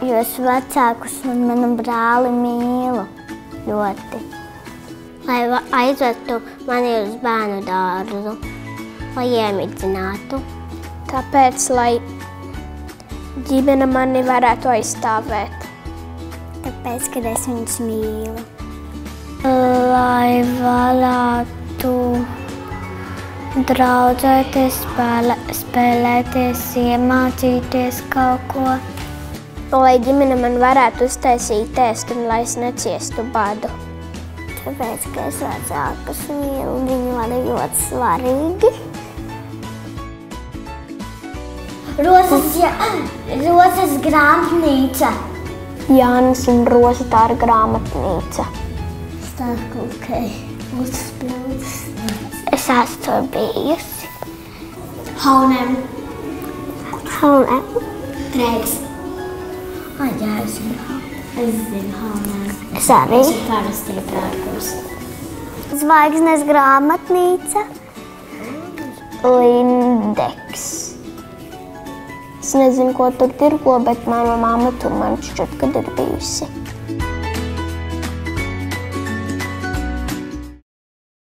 Jūs vecākus un manu brāli mīlu ļoti. Lai aizvestu mani uz bērnu dārzu, lai iemidzinātu. Tāpēc, lai ģimene mani varētu aizstāvēt. Tāpēc, kad es viņus mīlu. Lai varētu draudzēties, spēlēties, iemācīties kaut ko. Lai ģimene man varētu uztaisīt ēst un lai es neciestu badu. Tāpēc, ka es vecākus mīlu, viņi man ir ļoti svarīgi. Rozes grāmatnīca. Jānis un Roza, tā ir grāmatnīca. Stāvklukai, uzpildes. Es esmu tur bijusi. Haunem. Reiks. Jā, es zinu Haunem. Es arī. Tas ir parasti prākums. Zvaigznes grāmatnīca. Lindeks. Es nezinu, ko tur tirgo, bet mana mamma tur man šķiet, kad ir bijusi.